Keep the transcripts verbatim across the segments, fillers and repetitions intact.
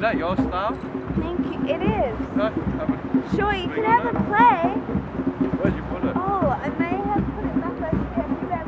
that your style? Thank you. It is. No, haven't. Sure, you can have a play. Where'd you put it? Oh, I may have put it back over here. Too bad.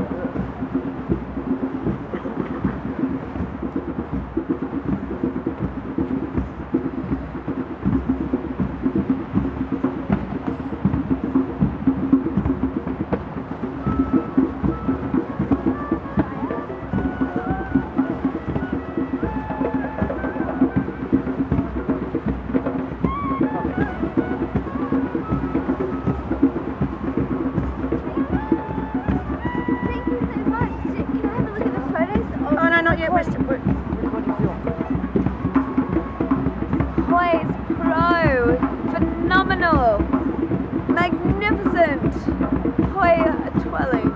Boys, pro, phenomenal, magnificent, Hoy Twirling.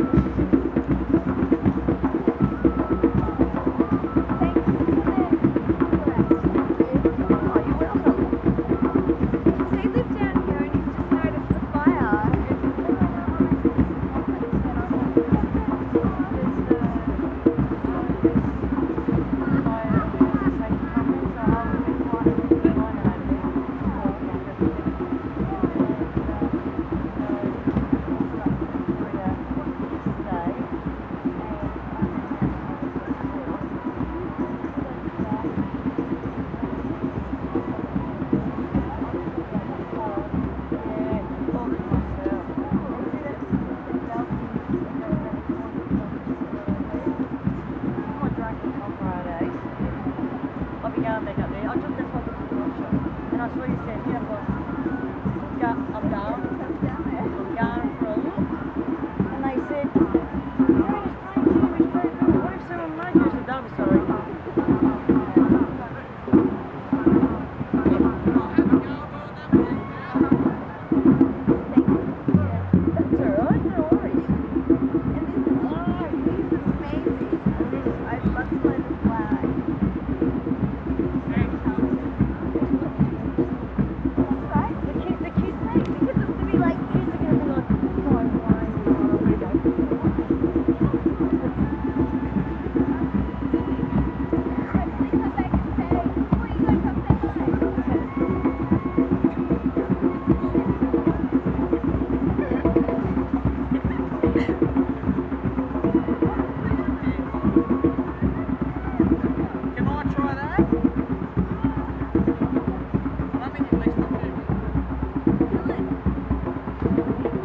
Thank you.